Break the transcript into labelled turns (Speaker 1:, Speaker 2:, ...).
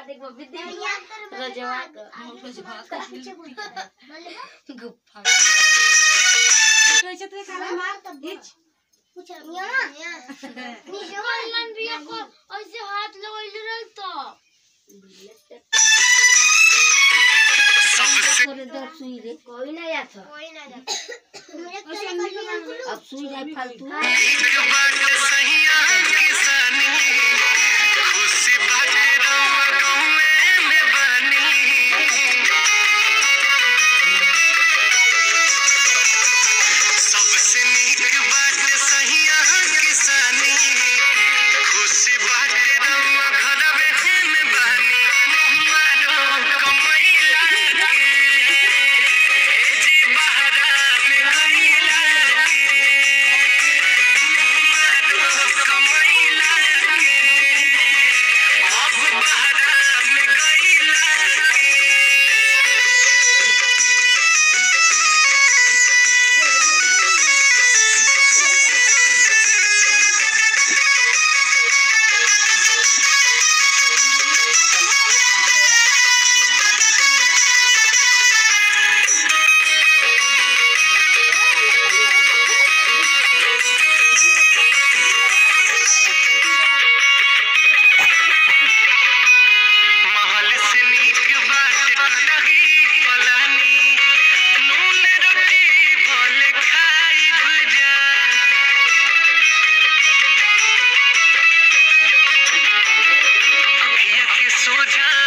Speaker 1: देखो विद्या रजवा हम कुछ बात गुफ्फा कैसे तो काला मार तब हिच पूछ यहां नीचे रिया को ऐसे हाथ लगाइले रह तो सबसे दर सुई रे कोई ना जात अब सुई जाए फालतू एक बात सही किसानी खुशी बाटे गाँव में बनी सबसे नीक बात सही किसानी खुशी बाटे घर में बनी मारो कमैला जी बहरा में गईला मारो कमैला अब बहरा में गईला सोचा